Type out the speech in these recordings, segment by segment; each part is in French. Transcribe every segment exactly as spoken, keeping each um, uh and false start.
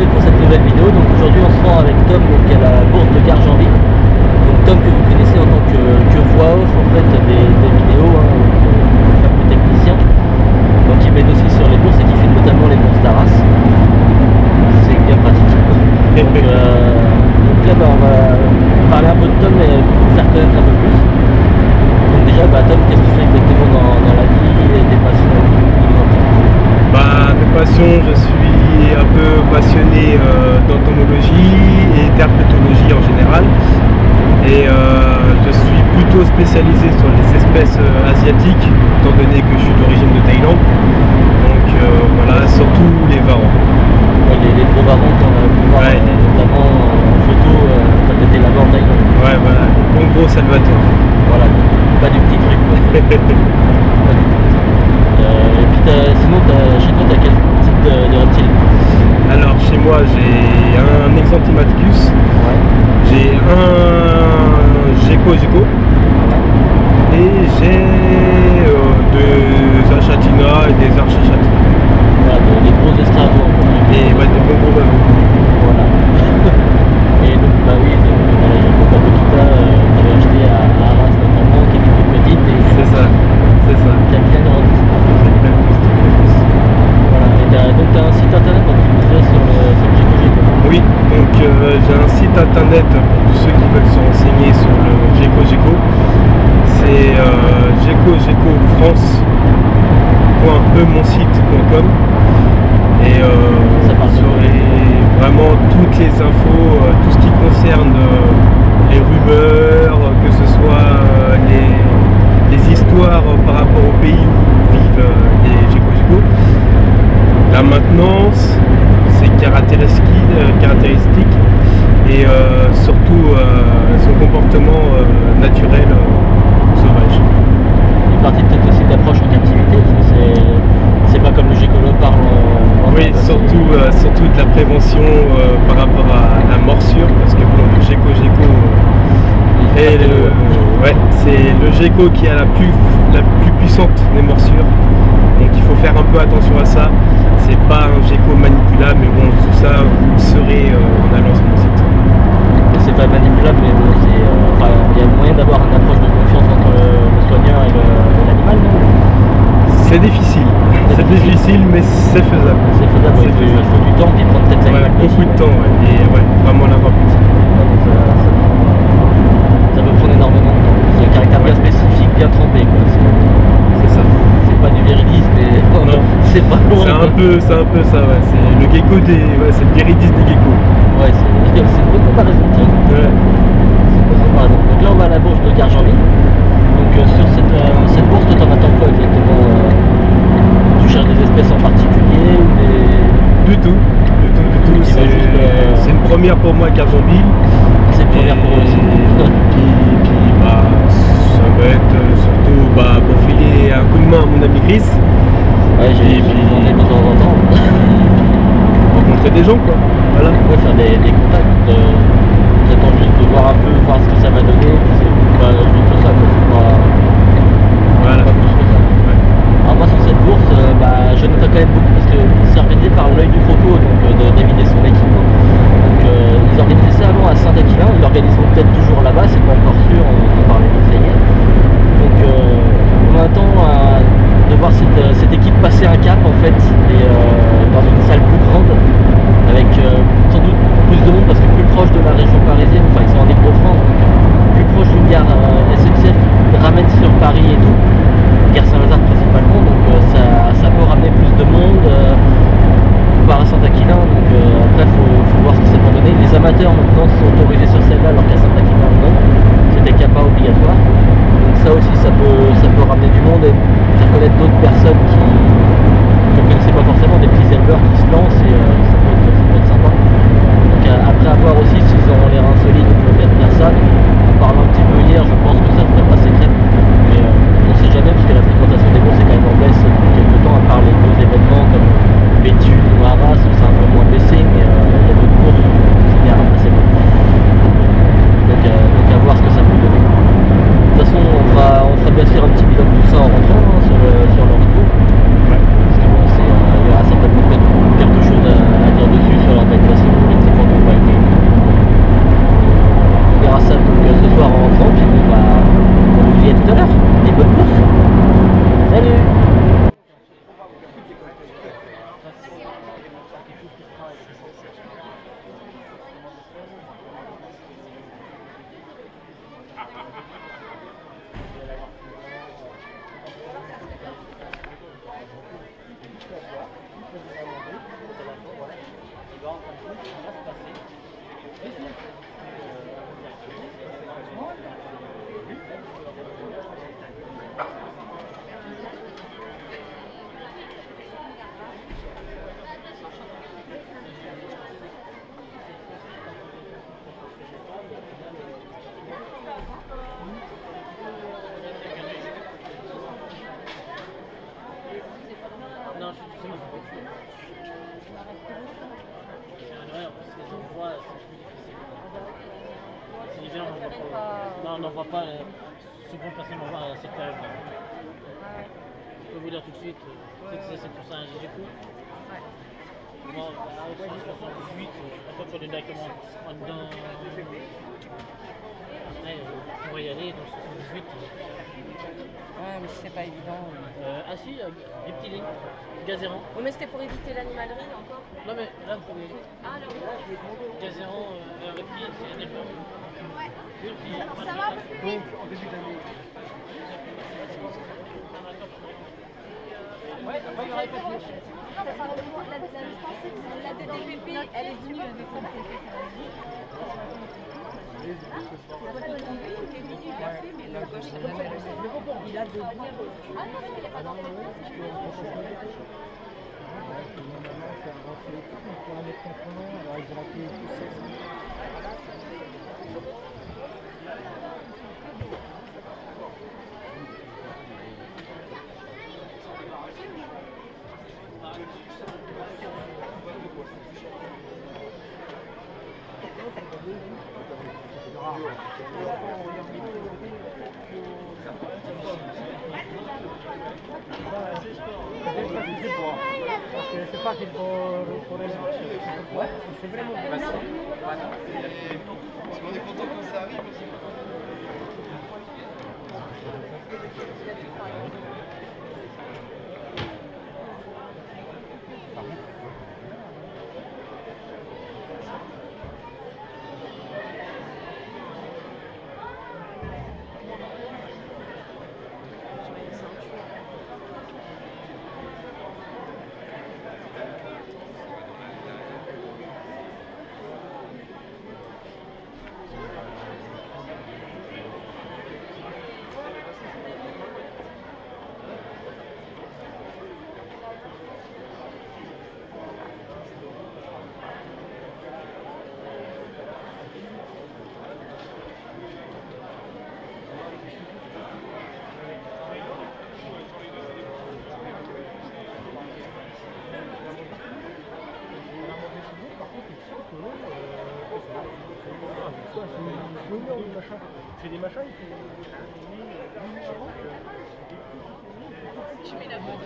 bienvenue pour cette nouvelle vidéo. Donc aujourd'hui on se rend avec Tom donc, à la bourse de Gargenville. Donc Tom que vous connaissez en tant que, que voix off en fait des, des vidéos, hein, donc, euh, fameux technicien. Donc il mène aussi sur les bourses et qui filme notamment les bourses d'Arras. C'est bien pratique. Donc, euh, donc là bah, on va parler un peu de Tom et vous faire connaître un peu plus. Donc déjà bah, Tom, qu'est-ce que tu fais exactement dans, dans la vie et tes passions et tout? Bah, mes passions, je suis un peu passionné euh, d'entomologie et d'herpétologie en général. Et euh, je suis plutôt spécialisé sur les espèces euh, asiatiques, étant donné que je suis d'origine de Thaïlande. Donc euh, voilà, surtout les varans. Ouais, les, les gros varans qu'on a pu voir, Ouais, euh, notamment en photo euh, quand tu étais là-bas en Thaïlande. Ouais, voilà, bon gros Salvatore. Voilà, pas du petit truc. Quoi. Pas du petit. Euh, et puis t'as, sinon t'as, chez toi, tu as quel type de, de reptile? Alors chez moi j'ai un Exantimaticus, Ouais. j'ai un Gecko Gecko et j'ai euh, des Achatina et des Archachatina. Voilà, des, des gros escargots en fait. Et ouais, des bons gros bavons. Voilà. Et donc bah oui, donc, voilà, j'ai beaucoup de Kita, euh, t'avais acheté à, à Arras notamment, qui était toute petite et C'est ça, c'est ça. qui a bien grandi. Voilà, et t'as, donc tu as un site internet donc tu mettrais sur le, sur le Gecko Gecko. Oui, donc euh, j'ai un site internet pour tous ceux qui veulent se renseigner sur le Gecko Gecko. C'est euh, gecko gecko france point e mon site point com et euh, Ça part vous aurez vraiment toutes les infos, euh, tout ce qui concerne euh, les rumeurs, euh, que ce soit euh, les, les histoires euh, par rapport au pays où vivent euh, les Gecko Gecko, la maintenance, ses caractéristiques, euh, caractéristiques et euh, surtout euh, son comportement euh, naturel euh, sauvage. Une partie peut-être aussi d'approche en captivité, parce que c'est, c'est pas comme le Gecko Léopard en, en Oui, France, surtout, euh, surtout de la prévention euh, par rapport à la morsure, parce que bon, le Gecko Gecko euh, est le, ouais, c'est le gecko qui a la plus, la plus puissante des morsures. Donc il faut faire un peu attention à ça. C'est pas un gecko manipulable, mais bon, tout ça vous le saurez euh, en allant sur mon site. c'est pas manipulable, mais bon, c'est, euh, enfin, il y a moyen d'avoir une approche de confiance entre le, le soigneur et le, l'animal, non? C'est difficile, c'est difficile, mais c'est faisable. C'est faisable, C'est il, faut, faisable. il faut du temps, puis prendre peut-être Ouais, l'animal beaucoup de temps, ouais. Et ouais, vraiment l'avoir plus. Ouais, donc ça, ça, ça peut prendre énormément de temps. C'est un caractère bien Ouais. spécifique, bien trempé, quoi. C'est, C'est ça. c'est pas du viridis, mais Non. c'est pas loin. C'est un quoi. peu, c'est un peu ça, ouais. C'est le gecko des, ouais, c'est le viridis des geckos. Ouais, c'est, c'est une bonne comparaison, tiens. Ouais. C'est une bonne comparaison. Donc là, on va à la bourse de Gargenville. Donc euh, sur cette, euh, cette bourse, toi, t'en attends quoi exactement? euh, Tu cherches des espèces en particulier ou des... Du tout, du tout, du tout. Tu vas C'est, juste, euh, c'est une première pour moi à Gargenville. C'est une première pour eux aussi. Puis, puis bah, ça va être euh, surtout bah, pour filer un coup de main à mon ami Chris. Ouais, j'ai, Et puis- j'en ai de temps en temps. Rencontrer des gens, quoi. Voilà. Ouais, faire des, des contacts. Euh, j'attends juste de voir un peu, voir ce que ça va donner. Puis c'est pas juste ça, quoi. C'est pas, Voilà. pas plus que ça. Ouais. Alors moi, sur cette bourse, euh, bah, je note quand même beaucoup parce que c'est organisé par l'œil du croco, donc euh, de David et son équipe. Donc euh, ils organisaient ça avant à Saint-Aquilin. Ils l'organiseront peut-être toujours là-bas, c'est pas encore sûr. On en parlait de ça hier. Donc euh, on attend à, de voir cette, euh, cette équipe passer un cap en fait, et euh, dans une salle plus grande, avec euh, sans doute plus de monde parce que plus proche de la région parisienne, enfin ils sont en Île-de-France, donc euh, plus proche d'une gare euh, S N C F qui ramène sur Paris et tout, gare Saint-Lazare principalement, donc euh, ça, ça peut ramener plus de monde euh, comparé à Saint-Aquilin, donc euh, après faut, faut voir ce que ça peut donner. Les amateurs maintenant sont autorisés sur celle-là alors qu'à Saint-Aquilin non, c'était CAPA obligatoire. Donc ça aussi ça peut, ça peut ramener du monde et faire connaître d'autres personnes qui ne connaissaient pas forcément, des petits éleveurs qui se lancent et euh, ça, peut être, ça peut être sympa. Donc euh, après avoir aussi s'ils auront l'air insolites ou peut bien faire ça, en parlant un petit peu hier je pense que ça devrait passer crème. Mais euh, on ne sait jamais parce que la fréquentation des bourses est quand même en baisse depuis quelques temps, à part les gros événements comme Béthune ou Arras où c'est un peu moins baissé, mais euh, il y a d'autres bourses où c'est bien assez bon. Donc, euh, donc à voir ce que ça peut donner. De toute façon, on fera, on fera bien sûr un petit bilan de tout ça en rentrant hein, sur, le, sur le retour. Ouais. Parce que bon, c'est, euh, il y aura certainement peut-être quelque chose à, à dire dessus sur leur verrait pas. Non, on n'en voit pas. euh, Souvent, personne n'en voit à cette période. Ah ouais. Je peux vous dire tout de suite, euh, c'est que c'est sept pour cent G G Q. Ouais. Moi, à au-dessus de soixante-dix-huit, euh, après, il faut aller directement en dedans. Après, euh, on pourrait y aller dans le soixante-dix-huit. Ouais, mais c'est pas évident. Euh, ah si, euh, Reptiling, Gazéran. Oui, mais c'était pour éviter l'animalerie encore. Non mais là, vous pouvez. Ah, alors. Gazéran, euh, Reptile, c'est un éleveur. Ça, ça va un peu plus vite. Ouais, après, il y aura pas de Non, mais pardon, la, la, je pensais que la D D P P, elle est venue, la D D P P, ça va venir. Il a fait, mais le gauche, ça va faire. Il a de. Ah non, il n'y a pas d'entretien, c'est juste. Pour la mettre contre nom, alors ils ont appelé tout ça. Parce que c'est pas qu'il faut pour les ouais, c'est vraiment bien. On est content quand ça arrive aussi. C'est des machins, il Tu mets la bonne.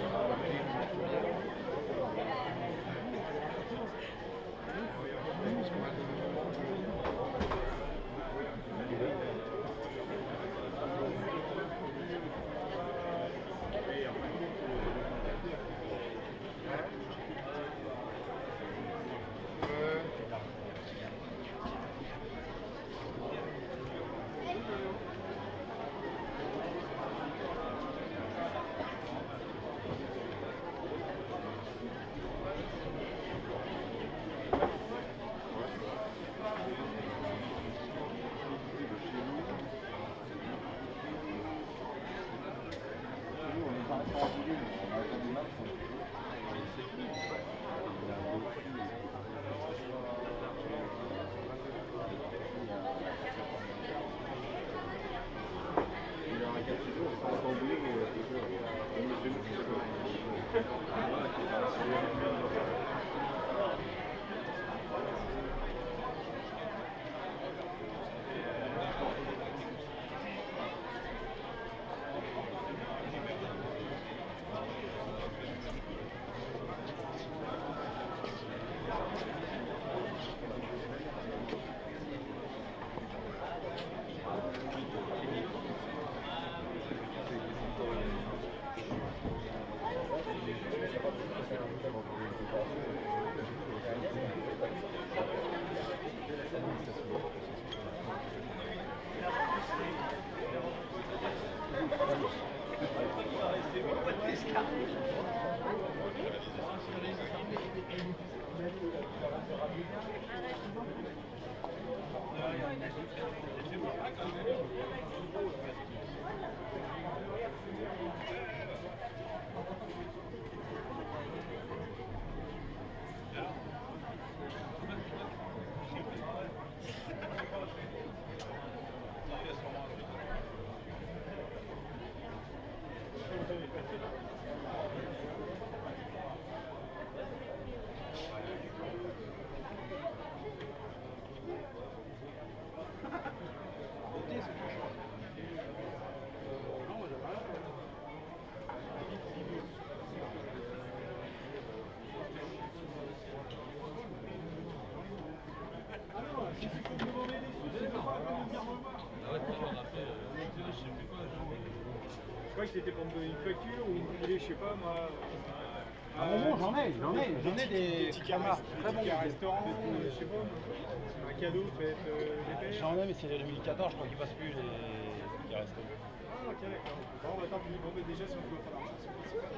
Je crois que c'était pour me donner une facture ou une filer, je sais pas moi. Ah bon, bon, j'en ai, j'en ai, j'en ai des tickets très bons. restaurant, je sais pas. Un cadeau fait euh, les pères. J'en ai, mais c'est les deux mille quatorze, je crois qu'ils passent plus les tickets resto. Ah ok d'accord. Bon bah tant pis, bon bah déjà si on peut pas l'argent, c'est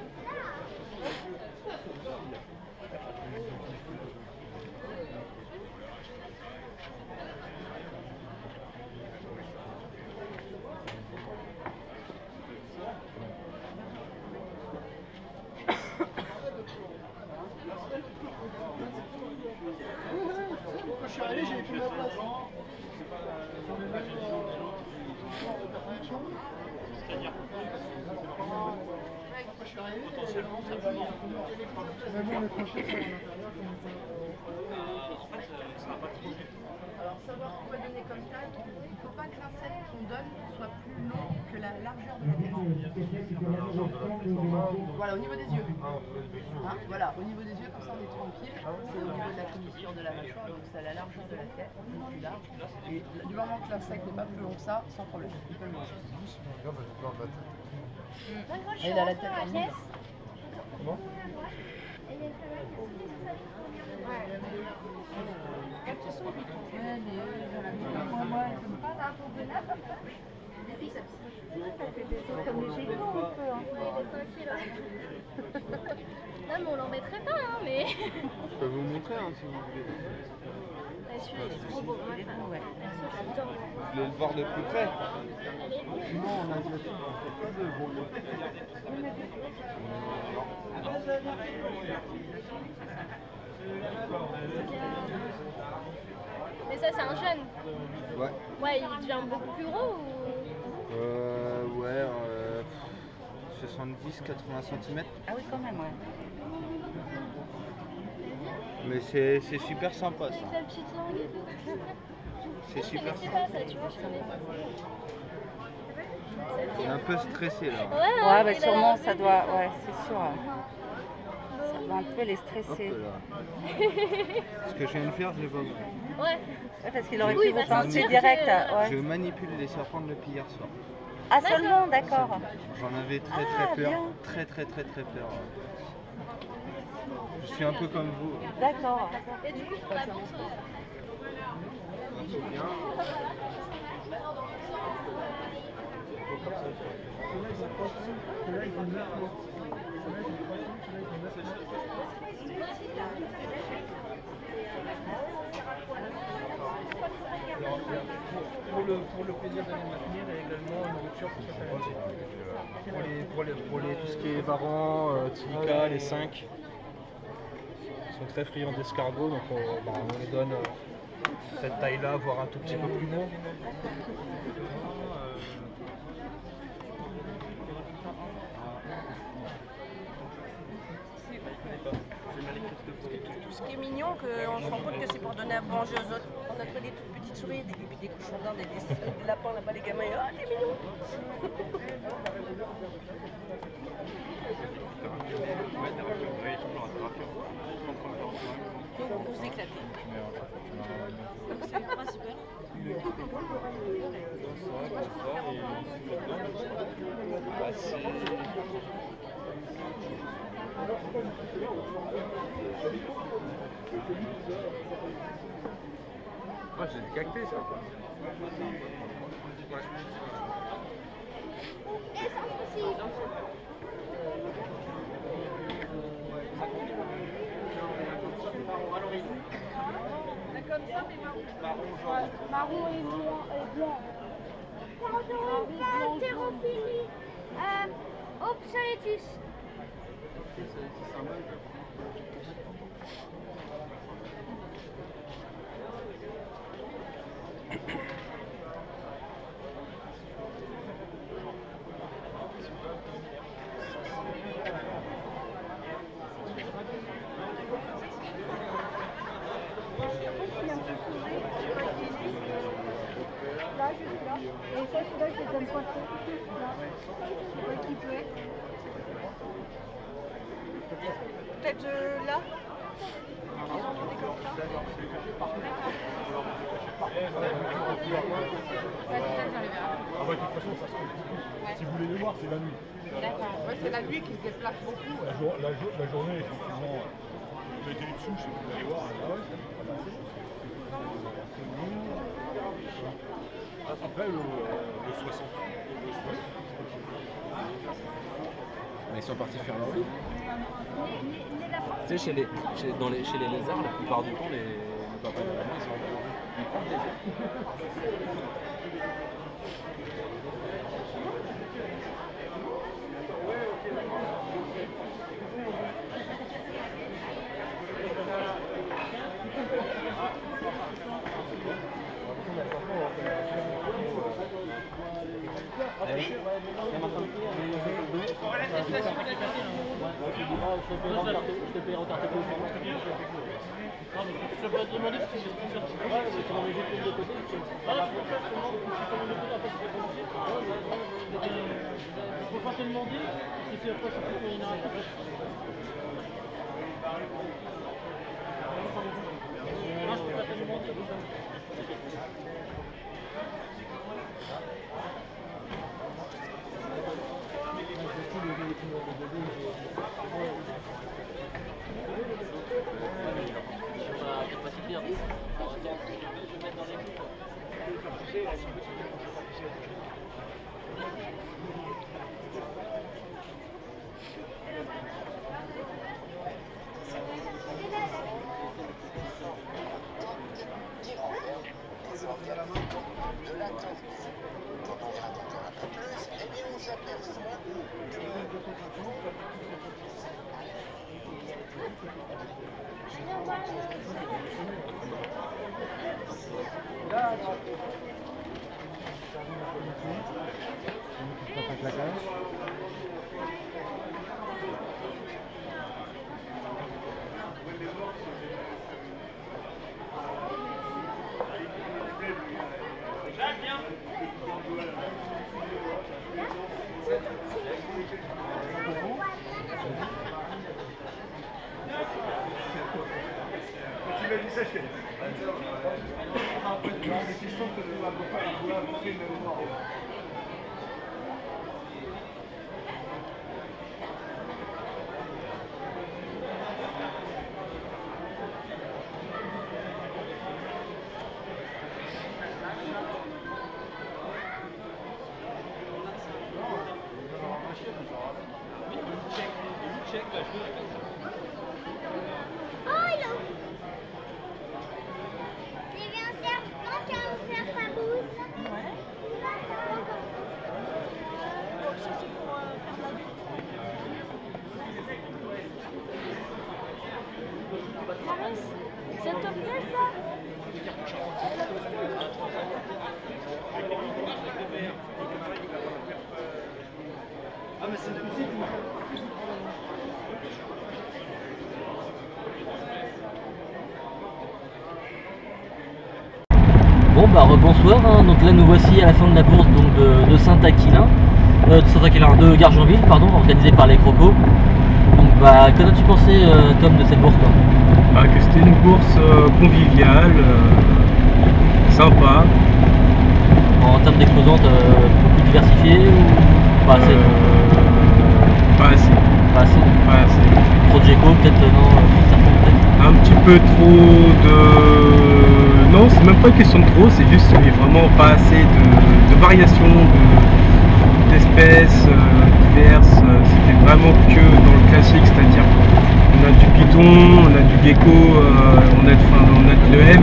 Quand je suis arrivé, j'avais plus ma place. C'est-à-dire potentiellement ça peut manquer. Mais bon, les crochets, ça, En fait, ça n'a pas trop. Alors, savoir quoi donner comme taille, il ne faut pas que l'insecte qu'on donne soit plus long que la largeur de la tête. Voilà, au niveau des yeux. Hein, voilà, au niveau des yeux, comme ça on est tranquille. C'est au niveau de la commissure de la mâchoire, donc c'est à la largeur de la tête, donc plus large. Et du moment que l'insecte n'est pas plus long que ça, sans problème, il peut le manger. Et il a la tête en mille. Comment? Comme les géniaux un peu. Hein. Non mais on l'en mettrait pas hein mais. Je peux vous montrer hein, si vous voulez. Celui-là il est trop beau. Ouais. Perso j'adore. Vous voulez le voir de plus près? sinon, on a dit on fait pas de gros. Mais ça c'est un jeune. Ouais. Ouais, il devient beaucoup plus gros ou. Euh, ouais, euh, soixante-dix à quatre-vingts centimètres. Ah oui, quand même, ouais. Mais c'est c'est super sympa ça. Sa petite langue et tout. C'est Je super connaissais sympa. pas ça, tu vois, je connais pas. Il est un peu stressé là. Ouais, Ouais, bah il a sûrement, l'air ça bébé. doit, ouais, c'est sûr. Ça doit un peu les Hop stresser. là. Ce que je viens de faire, je l'ai pas vu. Ouais. Ouais, parce qu'il aurait Oui, pu bah, vous c'est pincer sûr direct. que- Ouais. Je manipule les serpents depuis hier soir. Ah, seulement, d'accord. J'en avais très Ah, très peur. bien. Très très très très peur. Je suis un peu comme vous. D'accord. Et du coup, pour la bourse, euh, Pour le, pour le plaisir de les maintenir et également une nourriture pour certains métiers. Pour, les, pour, les, pour les, tout ce qui est varans, euh, tika, les cinq, ils sont très friands d'escargots, donc on, bah, on les donne euh, cette taille-là, voire un tout petit peu plus gros. Tout ce qui est mignon, qu'on se rend compte que c'est pour donner à manger aux autres. On a trouvé des toutes petites souris, des, des, des cochons d'Inde, des, des lapins là-bas, les gamins, ah t'es mignon. Pour vous éclater. C'est pas super. Ah, j'ai des cactés ça. Ouais. marron et blanc. Et blanc. Pterophilie euh, obsoletus. Là, je suis là. Et ça, celui-là, je les donne pas trop. Là. Je sais pas qui peut être. Peut-être euh, là. Ils ont demandé comme ça. Là, c'est ça, je les verrai. ouais, de toute façon, ça se fait. Si vous voulez les voir, c'est la nuit. D'accord. Ouais, c'est la nuit qui se déplace beaucoup. La, jour, la, jour, la journée, effectivement, vous mettez une souche et vous allez voir. Ah ouais, c'est après le, le soixante. Mais ils sont partis faire leur vie. Tu sais, chez les, chez, dans les, chez les lézards, la plupart du temps, les, les papas et les mamans, ils sont en train de prendre des œufs. Je te paye en carte de Je peux te demander si c'est sponsor. Ouais, mais c'est dans les jeux de côté. Ah, je peux faire comment tu peux me demander après si c'est commencé. Je peux pas te demander si c'est après ça peut y en a un peu. Non, je peux pas te demander. Ça te plaît ça? Ah mais c'est de musique. Bon bah rebonsoir, hein. Donc là nous voici à la fin de la bourse donc, de, de Saint-Aquilin, euh, de Saint-Aquilin, de Gargenville, pardon, organisée par les Crocos. Donc bah qu'en as-tu pensé euh, Tom de cette bourse toi? Bah, que c'était une bourse euh, conviviale, euh, sympa. En termes d'exposantes, euh, beaucoup diversifiées ou pas assez? Euh, pas assez. Pas assez. Pas assez. Trop de Géco peut-être, non, euh, certains peut-être. Un petit peu trop de... Non, c'est même pas une question de trop, c'est juste qu'il n'y a vraiment pas assez de, de variations, de, d'espèces euh, diverses. C'était vraiment que dans le classique, c'est-à-dire on a du python, on a du gecko, euh, on a de, enfin, on a de l'E M,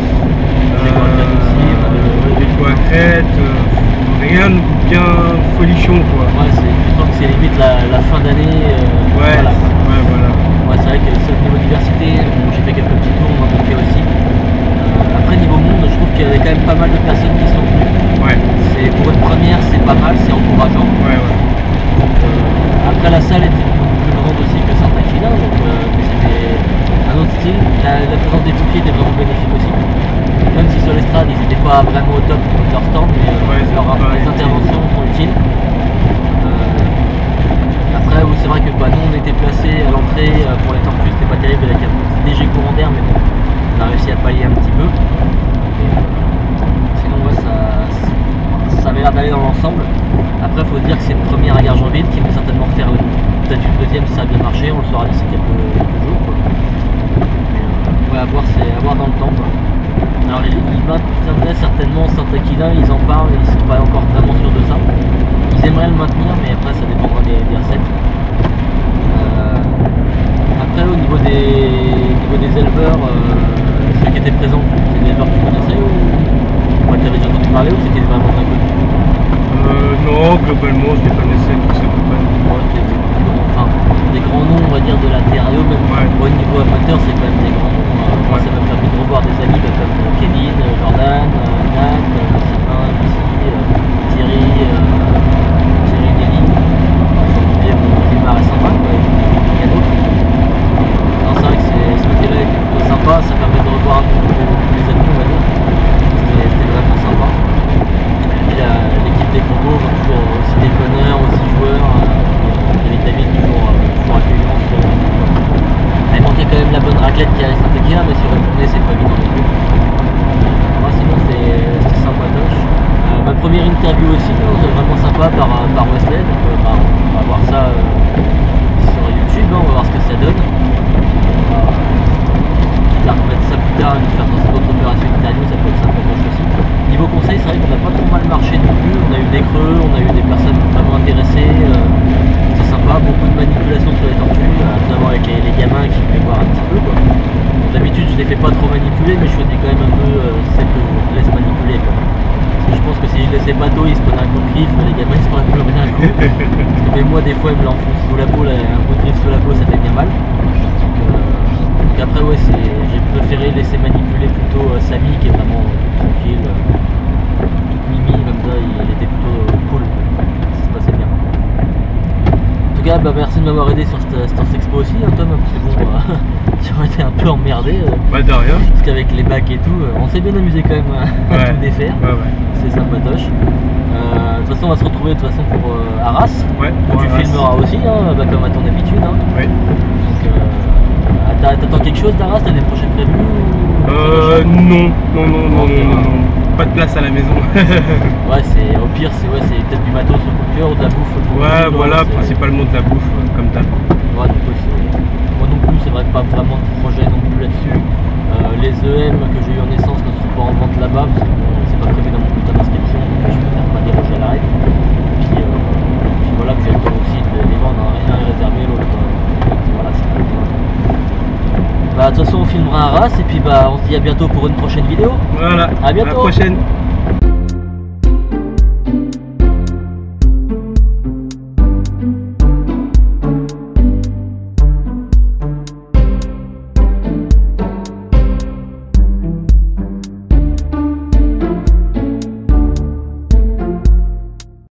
euh, gecko à crête, euh, rien de bien folichon quoi. Ouais, c'est, je sens que c'est limite la, la fin d'année. Euh, ouais, voilà. ouais, voilà. Ouais, c'est vrai que c'est au niveau diversité, bon, j'ai fait quelques petits tours, on m'a manqué aussi. Euh, après niveau monde, je trouve qu'il y avait quand même pas mal de personnes qui sont venues. Ouais. C'est, pour une première, c'est pas mal, c'est encourageant. Ouais, ouais. Donc, euh, après la salle était beaucoup plus grande aussi que Saint-Aquilin, donc euh, c'était un autre style. La, la présence des pompiers était vraiment bénéfique aussi. Même si sur l'estrade ils n'étaient pas vraiment au top de leur stand, mais euh, ouais, leur, les interventions sont utiles. Euh, après oui, c'est vrai que bah, nous on était placés à l'entrée euh, pour les tortues, c'était pas terrible avec un léger courant d'air, mais bon, on a réussi à pallier un petit peu. Et, euh, sinon ouais, ça, ça avait l'air agréable à aller dans l'ensemble. Après, il faut dire que c'est une première à Gargenville qui va certainement refaire peut-être une deuxième si ça a bien marché, on le saura d'ici quelques, quelques jours. Quoi. Mais, euh, ouais, à voir, c'est à voir dans le temps. Quoi. Alors, ils maintiendraient certainement Saint-Aquilin, ils en parlent, ils ne sont pas encore vraiment sûrs de ça. Ils aimeraient le maintenir, mais après, ça dépendra des, des recettes. Euh, après, au niveau des, niveau des éleveurs, euh, ceux qui étaient présents, c'est des éleveurs que tu connaissais ou ouais, tu avais déjà entendu parler ou c'était vraiment d'un côté? Euh, non, globalement, je les connaissais tous à peu près. Ouais, c'était des, enfin, des grands noms, on va dire, de la terre, même ouais. Au niveau amateur, c'est quand même des grands noms. Euh, moi, ça m'a permis de revoir des amis bah, comme Kevin, Jordan, euh, Nat, euh, Sylvain, Lucie, euh, Thierry, euh, Thierry Nelly. Et bon, Gilmar est sympa, quoi. Il y a d'autres. Non, c'est vrai que ce côté-là était plutôt sympa, ça permet de revoir un peu les amis, on va dire. C'était vraiment sympa. L'équipe des Congos, toujours aussi des meneurs, aussi joueurs. David David toujours, toujours accueillant. Elle manquait quand même la bonne raclette qui reste un peu guère, mais sur une journée c'est pas évident non plus. Moi sinon c'était sympatoche. Euh, ma première interview aussi, c'est vraiment sympa par, par Wesley, donc euh, bah, on va voir ça euh, sur YouTube, hein, on va voir ce que ça donne. Quitte à remettre ça plus tard et de faire dans cette autre opération interview, ça peut être sympatoche aussi. Niveau conseil, c'est vrai qu'on n'a pas trop mal marché non plus, on a eu des creux, on a eu des personnes vraiment intéressées, euh, c'est sympa, beaucoup de manipulation sur les tortues, euh, notamment avec les, les gamins qui voulaient voir un petit peu quoi. D'habitude je les fais pas trop manipuler, mais je choisis quand même un peu euh, celle que je laisse manipuler quoi. Parce que je pense que si je laissais bateau, ils se prenaient un coup de griffe, les gamins ils se prenaient plus rien un coup. Parce que même moi des fois ils me l'enfoncent sous la peau, là, un coup de griffe sous la peau ça fait bien mal. Donc, euh, donc après ouais, j'ai préféré laisser manipuler plutôt euh, Samy qui est vraiment euh, tranquille. Euh, Mimi comme ça, il était plutôt cool, ça se passait bien. En tout cas, bah, merci de m'avoir aidé sur cette Stars Expo aussi, hein, Tom, parce que bon, euh, j'aurais été un peu emmerdé. Euh, bah de rien. Parce qu'avec les bacs et tout, euh, on s'est bien amusé quand même à ouais. tout défaire. Ouais, ouais. C'est sympatoche. Euh, de toute façon, on va se retrouver de toute façon pour euh, Arras. Ouais, où tu Arras. filmeras aussi, hein, bah, comme à ton habitude. Hein. Oui. Donc, euh, t'attends quelque chose d'Arras? T'as des projets prévus ou... Euh, non, non, non, non, okay. non, non, non. Pas de place à la maison. Ouais, c'est au pire, c'est ouais, peut-être du matos au coup de cœur ou de la bouffe. Ouais, voilà, principalement de la bouffe, comme d'hab. Ouais, du coup, moi non plus, c'est vrai que pas vraiment de projet non plus là-dessus. Euh, les E M que j'ai eu en essence ne sont pas en vente là-bas parce que bon, c'est pas prévu dans mon bulletin d'inscription, donc je préfère pas déroger à la règle. Puis, euh, puis voilà, puis j'ai le temps aussi de les vendre, un est réservé, l'autre. Euh, voilà, c'est tout. Bah, de toute façon, on filmera un Arras et puis bah, on se dit à bientôt pour une prochaine vidéo. Voilà, à bientôt. À la prochaine.